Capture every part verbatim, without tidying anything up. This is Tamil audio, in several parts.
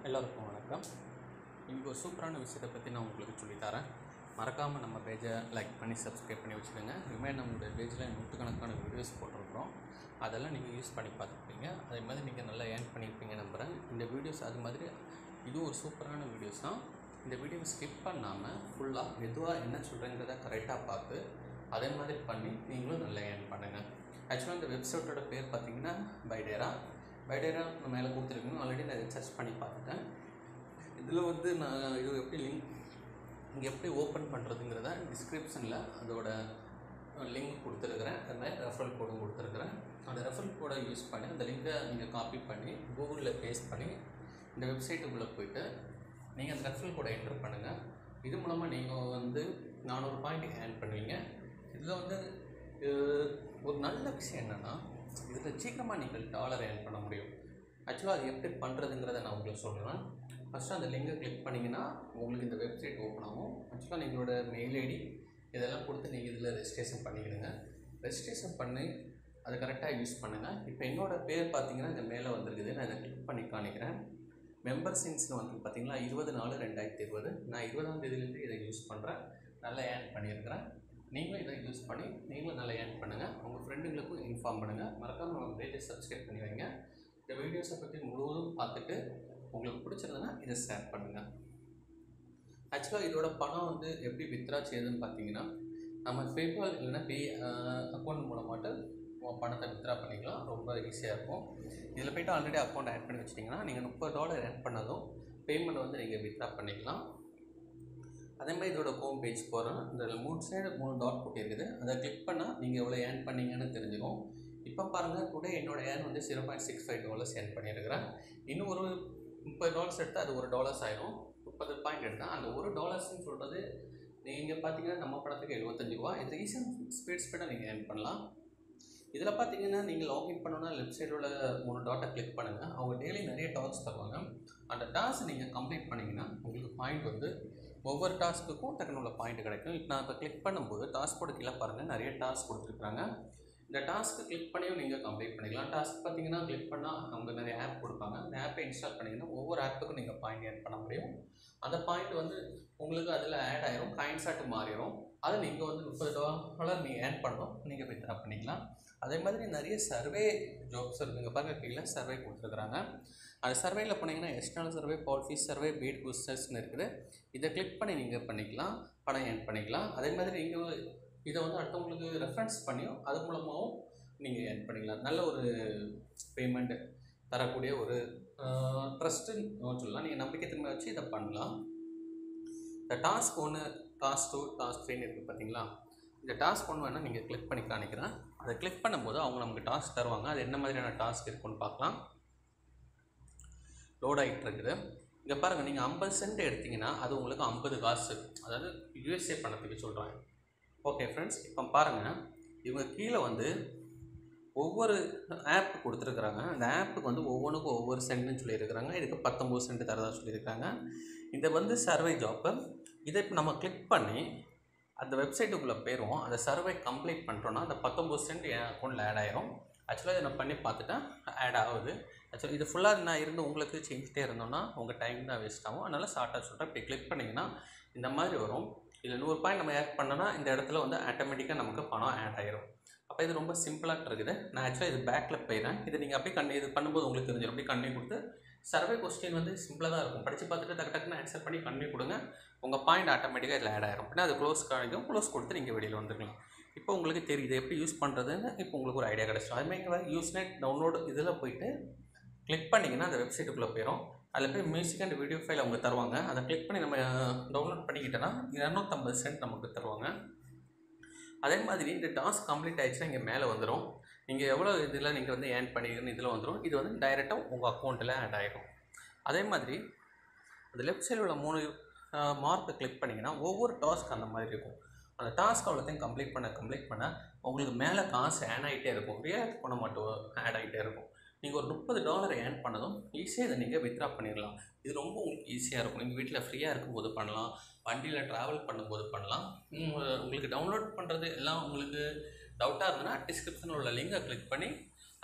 எல்லோருக்கும் வணக்கம். இன்றைக்கி ஒரு சூப்பரான விஷயத்தை பற்றி நான் உங்களுக்கு சொல்லித்தரேன். மறக்காமல் நம்ம பேஜை லைக் பண்ணி சப்ஸ்கிரைப் பண்ணி வச்சுக்கோங்க. இதுமாதிரி நம்மளுடைய பேஜில் நூற்றுக்கணக்கான வீடியோஸ் போட்டிருக்கிறோம். அதெல்லாம் நீங்கள் யூஸ் பண்ணி பார்த்துருப்பீங்க. அதே மாதிரி நீங்கள் நல்லா ஏர்ன் பண்ணியிருப்பீங்க நம்புகிறேன். இந்த வீடியோஸ் அது மாதிரி இது ஒரு சூப்பரான வீடியோஸ் தான். இந்த வீடியோவை ஸ்கிப் பண்ணாமல் ஃபுல்லாக மெதுவாக என்ன சொல்கிறேங்கிறத கரெக்டாக பார்த்து அதே மாதிரி பண்ணி நீங்களும் நல்லா ஏர்ன் பண்ணுங்கள். ஆக்சுவலாக இந்த வெப்சைட்டோட பேர் பார்த்தீங்கன்னா பைடேரா. பைடேரா நான் மேலே கொடுத்துருக்கணும். ஆல்ரெடி நான் இதை சர்ச் பண்ணி பார்த்துட்டேன். இதில் வந்து நான் இது எப்படி லிங்க் இங்கே எப்படி ஓப்பன் பண்ணுறதுங்கிறத டிஸ்கிரிப்ஷனில் அதோட லிங்க் கொடுத்துருக்குறேன். அது மாதிரி ரெஃபரல் கோடும் கொடுத்துருக்குறேன். அந்த ரெஃபரல் கோடை யூஸ் பண்ணி அந்த லிங்கை நீங்கள் காப்பி பண்ணி கூகுளில் பேஸ்ட் பண்ணி இந்த வெப்சைட்டுக்குள்ளே போய்ட்டு நீங்கள் அந்த ரெஃபரல் கோடை என்டர் பண்ணுங்கள். இது மூலமாக நீங்கள் வந்து நானூறு பாயிண்ட் ஏர்ன் பண்ணுவீங்க. இதில் வந்து ஒரு நல்ல விஷயம் என்னென்னா, இதில் சீக்கிரமாக நீங்கள் டாலர் ஏர்ன் பண்ண முடியும். ஆக்சுவலாக அது எப்படி பண்ணுறதுங்கிறத நான் உங்களுக்கு சொல்கிறேன். ஃபஸ்ட்டு அந்த லிங்கை கிளிக் பண்ணிங்கன்னா உங்களுக்கு இந்த வெப்சைட் ஓப்பன் ஆகும். ஆக்சுவலாக நீங்களோட மெயில் ஐடி இதெல்லாம் கொடுத்து நீங்கள் இதில் ரெஜிஸ்ட்ரேஷன் பண்ணிக்கிடுங்க. ரெஜிஸ்ட்ரேஷன் பண்ணி அதை கரெக்டாக யூஸ் பண்ணுங்கள். இப்போ என்னோடய பேர் பார்த்தீங்கன்னா இந்த மேலே வந்துருக்குது. நான் இதை கிளிக் பண்ணி காணிக்கிறேன். மெம்பர்ஸின்ஸில் வந்து பார்த்தீங்கன்னா இருபது நாலு ரெண்டாயிரத்தி இருபது நான் இருபதாம் தேதியிலேருந்து இதை யூஸ் பண்ணுறேன். நல்லா ஏர்ன் பண்ணியிருக்கிறேன். நீங்களும் இதை யூஸ் பண்ணி நீங்களும் நல்லா ஏர்ன் பண்ணுங்கள். உங்கள் ஃப்ரெண்டுங்களுக்கும் இன்ஃபார்ம் பண்ணுங்கள். மறக்காமல் நம்ம பேஜை சப்ஸ்கிரைப் பண்ணி வைங்க. இந்த வீடியோஸை பற்றி முழுவதும் பார்த்துட்டு உங்களுக்கு பிடிச்சிருந்ததுன்னா இதை ஷேர் பண்ணுங்கள். ஆக்சுவலாக இதோட பணம் வந்து எப்படி வித்ரா செய்யுதுன்னு பார்த்தீங்கன்னா, நம்ம பேபால் இல்லைன்னா பே அக்கௌண்ட் மூலமாட்டு பணத்தை வித்ரா பண்ணிக்கலாம். ரொம்ப ஈஸியாக இருக்கும். இதில் போய்ட்டு ஆல்ரெடி அக்கௌண்ட் ஆட் பண்ணி வச்சிட்டிங்கன்னா நீங்கள் முப்பது டாலர் ஆட் பண்ணதும் பேமெண்ட் வந்து நீங்கள் வித்ரா பண்ணிக்கலாம். அதே மாதிரி இதோட ஹோம் பேஜ் போகிறோம். இந்த மூணு சைடு மூணு டாட் போட்டிருக்குது. அதை கிளிக் பண்ணால் நீங்கள் எவ்வளோ ஏர்ன் பண்ணீங்கன்னு தெரிஞ்சுக்கும். இப்போ பாருங்கள், டுடே என்னோடய ஏர்ன் வந்து zero point six five dollars earn பண்ணியிருக்கிறேன். இன்னும் ஒரு முப்பது டாலர்ஸ் எடுத்தால் அது ஒரு டாலர்ஸ் ஆயிரும். முப்பது பாயிண்ட் எடுத்தால் அந்த ஒரு டாலர்ஸ்ன்னு சொல்கிறது நீங்கள் பார்த்தீங்கன்னா நம்ம படத்துக்கு எழுபத்தஞ்சு ரூபா. இது ஈஸியாக ஸ்பீட் ஸ்பீடாக நீங்கள் ஏர்ன் பண்ணலாம். இதில் பார்த்தீங்கன்னா நீங்கள் லாகின் பண்ணணுன்னா லெஃப்ட் சைடோட மூணு டாட்டை கிளிக் பண்ணுங்கள். அவங்க டெய்லி நிறைய டாஸ்க் தருவாங்க. அந்த டாஸ்க் நீங்கள் கம்ப்ளீட் பண்ணிங்கன்னா உங்களுக்கு பாயிண்ட் வந்து ஒவ்வொரு டாஸ்க்குக்கும் டக்குனு உள்ள பாயிண்ட் கிடைக்கும். இப்போ நான் இப்போ கிளிக் பண்ணும்போது டாஸ்கோட கீழே பாருங்கள் நிறைய டாஸ்க் கொடுத்துருக்குறாங்க. இந்த டாஸ்க்கு கிளிக் பண்ணியும் நீங்கள் கம்ப்ளீட் பண்ணிக்கலாம். டாஸ்க் பார்த்தீங்கன்னா கிளிக் பண்ணால் அவங்க நிறைய ஆப் கொடுப்பாங்க. அந்த ஆப்பை இன்ஸ்டால் பண்ணிங்கன்னா ஒவ்வொரு ஆப்புக்கும் நீங்கள் பாயிண்ட் ஏர்ன் பண்ண முடியும். அந்த பாயிண்ட் வந்து உங்களுக்கு அதில் ஆட் ஆயிரும், காயின்ஸாட்டு மாறிடும். அதை நீங்கள் வந்து முப்பது டாலர் நீங்கள் ஏர்ன் பண்ணணும், நீங்கள் வித்ரா பண்ணிக்கலாம். அதே மாதிரி நிறைய சர்வே ஜாப்ஸ் இருக்குங்க. பாருங்கள் கீழே சர்வே கொடுத்துருக்குறாங்க. அது சர்வேயில் போனீங்கன்னா எக்ஸ்டர்னல் சர்வே, பாலிஃபீஸ் சர்வே, பீட் பூஸ்டர்ஸ்னு இருக்குது. இதை கிளிக் பண்ணி நீங்கள் பண்ணிக்கலாம், பணம் ஏர்ன் பண்ணிக்கலாம். அதே மாதிரி நீங்கள் இதை வந்து அடுத்தவங்களுக்கு ரெஃபரன்ஸ் பண்ணியும் அது மூலமாகவும் நீங்கள் ஏர்ன் பண்ணிக்கலாம். நல்ல ஒரு பேமெண்ட் தரக்கூடிய ஒரு ட்ரஸ்ட்டுன்னு சொல்லலாம். நீங்கள் நம்பிக்கை தன்மை வச்சு இதை பண்ணலாம். இந்த டாஸ்க் ஒன்று, டாஸ்க் டூ, டாஸ்க் த்ரீன்னு இருக்குது பார்த்தீங்களா? இந்த டாஸ்க் ஒன்று வேணால் நீங்கள் கிளிக் பண்ணி காணிக்கிறேன். அதை கிளிக் பண்ணும்போது அவங்க நமக்கு டாஸ்க் தருவாங்க. அது என்ன மாதிரியான டாஸ்க் இருக்குன்னு பார்க்கலாம். லோட் ஆகிட்டு இருக்குது. இங்கே பாருங்கள், நீங்கள் ஐம்பது சென்ட் எடுத்திங்கன்னா அது உங்களுக்கு ஐம்பது காசு, அதாவது யூஎஸ்ஏ பணத்துக்கு சொல்கிறாங்க. ஓகே ஃப்ரெண்ட்ஸ், இப்போ பாருங்கள், இவங்க கீழே வந்து ஒவ்வொரு ஆப் கொடுத்துருக்குறாங்க. அந்த ஆப்புக்கு வந்து ஒவ்வொன்றுக்கும் ஒவ்வொரு சென்ட்னு சொல்லியிருக்கிறாங்க. இதுக்கு பத்தொம்பது சென்ட் தரதா சொல்லியிருக்காங்க. இதை வந்து சர்வே ஜாப்பு. இதை இப்போ நம்ம கிளிக் பண்ணி அந்த வெப்சைட்டுக்குள்ளே போயிடுவோம். அந்த சர்வே கம்ப்ளீட் பண்ணுறோன்னா அந்த பத்தொம்பது சென்ட் என் அக்கௌண்ட்டில் ஆட் ஆயிரும். ஆக்சுவலாக இதை நான் பண்ணி பார்த்துட்டேன், ஆட் ஆகுது. ஆக்சுவலி இது ஃபுல்லாக நான் இருந்து உங்களுக்கு செஞ்சுட்டே இருந்தோன்னா உங்கள் டைம் தான் வேஸ்ட் ஆகும். அதனால் ஷார்ட்டாக சொல்கிறேன். இப்படி கிளிக் பண்ணிங்கன்னா இந்த மாதிரி வரும். இதில் நூறு பாயிண்ட் நம்ம ஆட் பண்ணோன்னா இந்த இடத்துல வந்து ஆட்டோமேட்டிக்காக நமக்கு பணம் ஆட் ஆயிரும். அப்போ இது ரொம்ப சிம்பிளாக இருக்குது. நான் ஆக்சுவலாக இது பேக்கில் போயிடுறேன். இது நீங்கள் அப்படியே கண்ணி இது பண்ணும்போது உங்களுக்கு தெரிஞ்சிடும். அப்படியே கண்ணி கொடுத்து சர்வே கொஸ்டின் வந்து சிம்பிளாக தான் இருக்கும். படித்து பார்த்துட்டு டக்கு டக்குன்னு ஆன்சர் பண்ணி கண்ணி கொடுங்க. உங்கள் பாயிண்ட் ஆட்டோமேட்டிக்காக இதில் ஆட் ஆயிரும். அப்படின்னா அது க்ளோஸ் காணிக்கும். க்ளோஸ் கொடுத்து நீங்கள் வெளியில் வந்துருக்கலாம். இப்போ உங்களுக்கு தெரியுது எப்படி யூஸ் பண்ணுறதுன்னு. இப்போ உங்களுக்கு ஒரு ஐடியா கிடச்சிடும். அதுமாதிரி யூஸ்நெட் டவுன்லோடு இதில் போய்ட்டு கிளிக் பண்ணிங்கன்னா அந்த வெப்சைட்டுக்குள்ளே போயிடும். அதில் போய் மியூசிக் அண்ட் வீடியோ ஃபைல் அவங்க தருவாங்க. அதை கிளிக் பண்ணி நம்ம டவுன்லோட் பண்ணிக்கிட்டோன்னா இரநூத்தம்பது சென்ட் நமக்கு தருவாங்க. அதே மாதிரி இந்த டாஸ்க் கம்ப்ளீட் ஆகிடுச்சுன்னா இங்கே மேலே வந்துடும். நீங்கள் எவ்வளோ இதில் நீங்கள் வந்து ஏர்ன் பண்ணிக்கிறீங்கன்னு இதில் வந்துடும். இது வந்து டைரெக்டாக உங்கள் அக்கௌண்ட்டில் ஆட் ஆகிடும். அதே மாதிரி அந்த லெஃப்ட் சைடில் உள்ள மூணு மார்க்கை கிளிக் பண்ணிங்கன்னா ஒவ்வொரு டாஸ்க் அந்த மாதிரி இருக்கும். அந்த டாஸ்க் அவ்வளோத்தையும் கம்ப்ளீட் பண்ண கம்ப்ளீட் பண்ண உங்களுக்கு மேலே காசு ஆட் ஆகிட்டே இருக்கும். ரியாக்ட் பண்ண மட்டும் ஆட் ஆகிட்டே இருக்கும். நீங்கள் ஒரு முப்பது டாலர் ஏர்ன் பண்ணதும் ஈஸியாக இதை நீங்கள் வித்ரா பண்ணிடலாம். இது ரொம்ப உங்களுக்கு ஈஸியாக இருக்கும். நீங்கள் வீட்டில் ஃப்ரீயாக இருக்கும்போது பண்ணலாம், வண்டியில் ட்ராவல் பண்ணும்போது பண்ணலாம். உங்களுக்கு டவுன்லோட் பண்ணுறது எல்லாம் உங்களுக்கு டவுட்டாக இருந்ததுன்னா டிஸ்கிரிப்ஷனில் உள்ள லிங்கை கிளிக் பண்ணி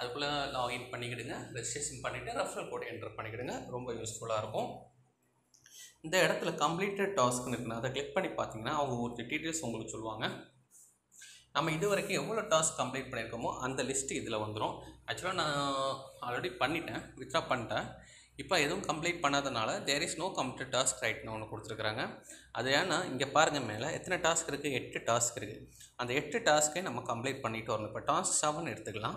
அதுக்குள்ளே லாகின் பண்ணிக்கிடுங்க. ரெஜிஸ்ட்ரேஷன் பண்ணிவிட்டு ரெஃபரல் கோட் என்டர் பண்ணிக்கிடுங்க. ரொம்ப யூஸ்ஃபுல்லாக இருக்கும். இந்த இடத்துல கம்ப்ளீட்டட் டாஸ்க்னு இருக்குன்னு அதை கிளிக் பண்ணி பார்த்தீங்கன்னா அவங்க ஒரு டீட்டெயில்ஸ் உங்களுக்கு சொல்லுவாங்க. நம்ம இது வரைக்கும் எவ்வளோ டாஸ்க் கம்ப்ளீட் பண்ணியிருக்கோமோ அந்த லிஸ்ட்டு இதில் வந்துடும். ஆக்சுவலாக நான் ஆல்ரெடி பண்ணிட்டேன், வித்ட்ரா பண்ணிட்டேன். இப்போ எதுவும் கம்ப்ளீட் பண்ணாதனால there is no complete task ரைட்னு ஒன்று கொடுத்துருக்குறாங்க. அது ஏன்னா இங்கே பாருங்கள் மேலே எத்தனை டாஸ்க் இருக்குது, எட்டு டாஸ்க் இருக்குது. அந்த எட்டு டாஸ்க்கை நம்ம கம்ப்ளீட் பண்ணிட்டு வரணும். இப்போ டாஸ்க் செவன் எடுத்துக்கலாம்.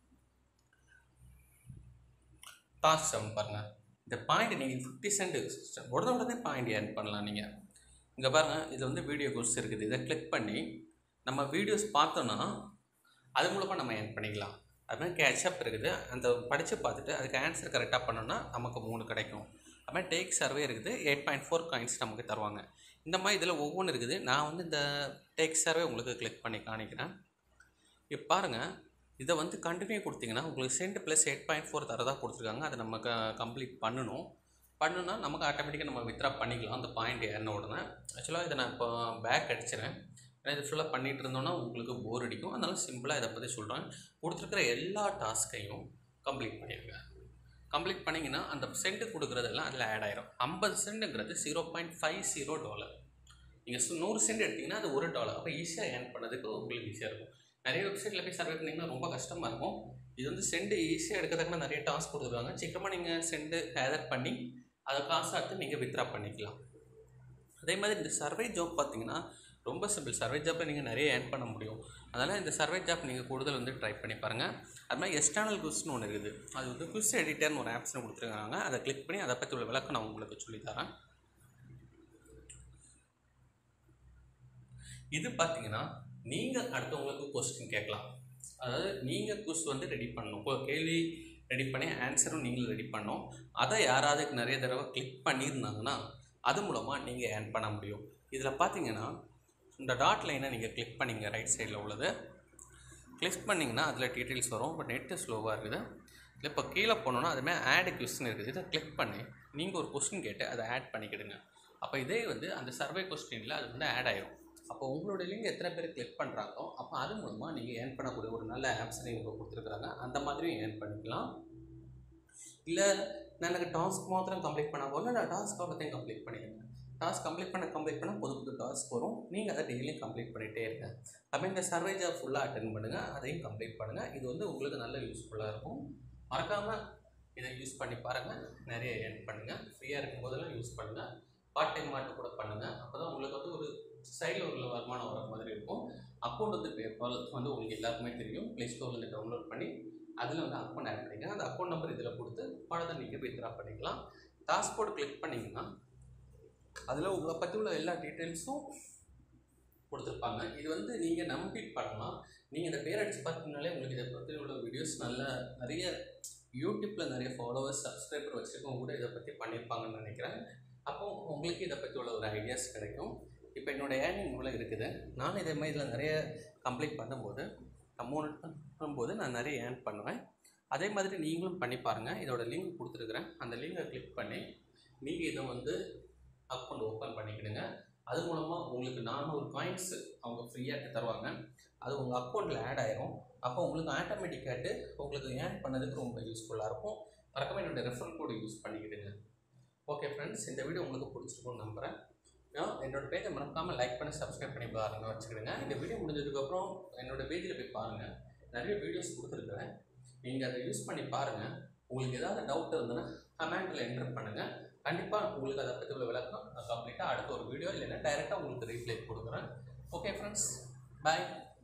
டாஸ்க் செவன் பாருங்கள், இந்த பாயிண்ட் நீங்கள் ஃபிஃப்டி சென்ட் உடனே உடனே பாயிண்ட் ஏர்ன் பண்ணலாம். நீங்கள் இங்கே பாருங்கள், இதில் வந்து வீடியோ கோர்ஸ் இருக்குது. இதை கிளிக் பண்ணி நம்ம வீடியோஸ் பார்த்தோன்னா அது மூலமாக நம்ம ஏர்ன் பண்ணிக்கலாம். அதுமாதிரி கேட்சப் இருக்குது, அந்த படித்து பார்த்துட்டு அதுக்கு ஆன்சர் கரெக்டாக பண்ணோன்னா நமக்கு மூணு கிடைக்கும். அதுமாதிரி டேக் சர்வே இருக்குது, எயிட் பாயிண்ட் ஃபோர் காயின்ஸ் நமக்கு தருவாங்க. இந்த மாதிரி இதில் ஒவ்வொன்று இருக்குது. நான் வந்து இந்த டேக் சர்வே உங்களுக்கு கிளிக் பண்ணி காணிக்கிறேன். இப்போ பாருங்கள், இதை வந்து கண்டினியூ கொடுத்தீங்கன்னா உங்களுக்கு cent plus eight point four தரதாக கொடுத்துருக்காங்க. அதை நம்ம க கம்ப்ளீட் பண்ணணும். பண்ணுன்னா நமக்கு ஆட்டோமேட்டிக்காக நம்ம வித்ரா பண்ணிக்கலாம் அந்த பாயிண்ட் ஏறின உடனே. ஆக்சுவலாக இதை நான் இப்போ பேக் அடிச்சிடறேன். ஏன்னா இது ஃபுல்லாக பண்ணிகிட்டு இருந்தோன்னா உங்களுக்கு போர் அடிக்கும். அதனால சிம்பிளாக இதை பற்றி சொல்கிறேன். கொடுத்துருக்கிற எல்லா டாஸ்க்கையும் கம்ப்ளீட் பண்ணிடுங்க. கம்ப்ளீட் பண்ணிங்கன்னா அந்த சென்ட் கொடுக்குறதெல்லாம் அதில் ஆட் ஆயிரும். ஐம்பது சென்ட்டுங்கிறது zero point five zero dollar. நீங்கள் நூறு சென்ட் எடுத்திங்கன்னா அது ஒரு டாலர். அப்போ ஈஸியாக ஏர்ன் பண்ணதுக்கு உங்களுக்கு ஈஸியாக இருக்கும். நிறைய வெப்சைட்டில் போய் சர்வே பண்ணிங்கன்னா ரொம்ப கஷ்டமாக இருக்கும். இது வந்து சென்ட் ஈஸியாக எடுக்கிறதுக்குன்னா நிறைய டாஸ்க் கொடுத்துருக்காங்க. சீக்கிரமாக நீங்கள் சென்ட் கேதர் பண்ணி அதை காசு எடுத்து நீங்கள் வித்ரா பண்ணிக்கலாம். அதே மாதிரி இந்த சர்வே ஜாப் பார்த்தீங்கன்னா ரொம்ப சிம்பிள். சர்வே ஜாப்பில் நீங்கள் நிறைய ஏர்ன் பண்ண முடியும். அதனால் இந்த சர்வே ஜாப் நீங்கள் கூடுதல் வந்து ட்ரை பண்ணி பாருங்கள். அது மாதிரி எக்ஸ்டர்னல் குவிஸ்னு ஒன்று இருக்குது. அது வந்து குவிஸ் எடிட்டர்னு ஒரு ஆப்ஸ்னு கொடுத்துருக்காங்க. அதை கிளிக் பண்ணி அதை பற்றி உள்ள விளக்கம் நான் உங்களுக்கு சொல்லித்தரேன். இது பார்த்தீங்கன்னா நீங்கள் அடுத்தவங்களுக்கு கொஸ்டின் கேட்கலாம். அதாவது நீங்கள் குவிஸ் வந்து ரெடி பண்ணணும், கேள்வி ரெடி பண்ணி ஆன்சரும் நீங்களும் ரெடி பண்ணணும். அதை யாராவது நிறைய தடவை கிளிக் பண்ணியிருந்தாங்கன்னா அது மூலமாக நீங்கள் ஏர்ன் பண்ண முடியும். இதில் பார்த்தீங்கன்னா இந்த டாட் லைனை நீங்கள் கிளிக் பண்ணிங்க, ரைட் சைடில் உள்ளது கிளிக் பண்ணிங்கன்னா அதில் டீட்டெயில்ஸ் வரும். பட் நெட்டு ஸ்லோவாக இருக்குது. இல்லை இப்போ கீழே போனோன்னா அதுமாதிரி ஆட் கொஸ்டின் இருக்குது. இதை கிளிக் பண்ணி நீங்கள் ஒரு கொஸ்டின் கேட்டு அதை ஆட் பண்ணிக்கிடுங்க. அப்போ இதே வந்து அந்த சர்வே கொஸ்டினில் அது வந்து ஆட் ஆகிடும். அப்போ உங்களுடைய லிங்க் எத்தனை பேர் கிளிக் பண்ணுறாங்களோ அப்போ அது மூலமாக நீங்கள் ஏர்ன் பண்ணக்கூடிய ஒரு நல்ல ஆப்ஸ் நீங்கள் கொடுத்துருக்குறாங்க. அந்த மாதிரியும் ஏர்ன் பண்ணிக்கலாம். இல்லை நான் எனக்கு டாஸ்க் மாத்திரம் கம்ப்ளீட் பண்ண போகல, நான் டாஸ்க் பற்றியும் கம்ப்ளீட் பண்ணிடுங்க. டாஸ்க் கம்ப்ளீட் பண்ண கம்ப்ளீட் பண்ணால் புது புது டாஸ்க் வரும். நீங்கள் அதை டெய்லியும் கம்ப்ளீட் பண்ணிகிட்டே இருங்க. அப்போ இந்த சர்வே ஜாப் ஃபுல்லாக அட்டென்ட் பண்ணுங்கள், அதையும் கம்ப்ளீட் பண்ணுங்கள். இது வந்து உங்களுக்கு நல்ல யூஸ்ஃபுல்லாக இருக்கும். மறக்காமல் இதை யூஸ் பண்ணி பாருங்கள். நிறைய ஏர்ன் பண்ணுங்கள். ஃப்ரீயாக இருக்கும் போதெல்லாம் யூஸ் பண்ணுங்கள். பார்ட் டைம் மாட்டு கூட பண்ணுங்கள். அப்போ தான் உங்களுக்கு வந்து ஒரு சைடில் ஒரு வருமானம் வர மாதிரி இருக்கும். அக்கௌண்ட் வந்து பேபால் வந்து உங்களுக்கு எல்லாருக்குமே தெரியும். ப்ளே ஸ்டோர்லேருந்து டவுன்லோட் பண்ணி அதில் வந்து அக்கௌண்ட் ஆட் பண்ணிங்க. அந்த அக்கௌண்ட் நம்பர் இதில் கொடுத்து பணத்தை நீங்கள் வித்ட்ரா பண்ணிக்கலாம். டாஸ்க் போர்டு கிளிக் பண்ணிங்கன்னா அதில் உங்களை பற்றி உள்ள எல்லா டீட்டெயில்ஸும் கொடுத்துருப்பாங்க. இது வந்து நீங்கள் நம்பி பண்ணலாம். நீங்கள் இந்த பேர் அடித்து பார்த்தீங்கனாலே உங்களுக்கு இதை பற்றி உள்ள வீடியோஸ் நல்ல நிறைய யூடியூப்பில் நிறைய ஃபாலோவர்ஸ் சப்ஸ்கிரைபர் வச்சுருக்கவங்க கூட இதை பற்றி பண்ணியிருப்பாங்கன்னு நினைக்கிறேன். அப்போ உங்களுக்கு இதை பற்றி உள்ள ஒரு ஐடியாஸ் கிடைக்கும். இப்போ என்னோடய ஏர்னிங் இவ்வளோ இருக்குது. நானும் இதே மாதிரி இதில் நிறைய கம்ப்ளீட் பண்ணும்போது அமௌண்ட் பண்ணும்போது நான் நிறைய ஏர்ன் பண்ணுவேன். அதே மாதிரி நீங்களும் பண்ணி பாருங்கள். இதோட லிங்க் கொடுத்துருக்குறேன். அந்த லிங்கை கிளிக் பண்ணி நீங்கள் இதை வந்து அக்கௌண்ட் ஓப்பன் பண்ணிக்கிடுங்க. அது மூலமாக உங்களுக்கு நானூறு காயின்ஸ் அவங்க ஃப்ரீயாக தருவாங்க. அது உங்கள் அக்கௌண்ட்டில் ஆட் ஆயிரும். அப்போ உங்களுக்கு ஆட்டோமேட்டிக்காட்டு உங்களுக்கு ஏர்ன் பண்ணதுக்கு ரொம்ப யூஸ்ஃபுல்லாக இருக்கும். மறக்காம என்னோடய ரெஃபரல் கோடு யூஸ் பண்ணிக்கிடுங்க. ஓகே ஃப்ரெண்ட்ஸ், இந்த வீடியோ உங்களுக்கு பிடிச்சிருக்கும்னு நம்புகிறேன். என்னோடய பேஜை மறக்காமல் லைக் பண்ணி சப்ஸ்கிரைப் பண்ணி பாருங்கள் வச்சுக்கிடுங்க. இந்த வீடியோ முடிஞ்சதுக்கப்புறம் என்னோடய பேஜில் போய் பாருங்கள், நிறைய வீடியோஸ் கொடுத்துருக்குறேன். நீங்கள் அதை யூஸ் பண்ணி பாருங்கள். உங்களுக்கு ஏதாவது டவுட் இருந்ததுன்னா கமெண்ட்டில் என்டர் பண்ணுங்கள். கண்டிப்பாக உங்களுக்கு அதை பற்றி உள்ள விளக்கம் நான் கம்ப்ளீட்டாக அடுத்த ஒரு வீடியோ இல்லைன்னா டைரெக்டாக உங்களுக்கு ரீப்ளை கொடுக்குறேன். ஓகே ஃப்ரெண்ட்ஸ், பாய்.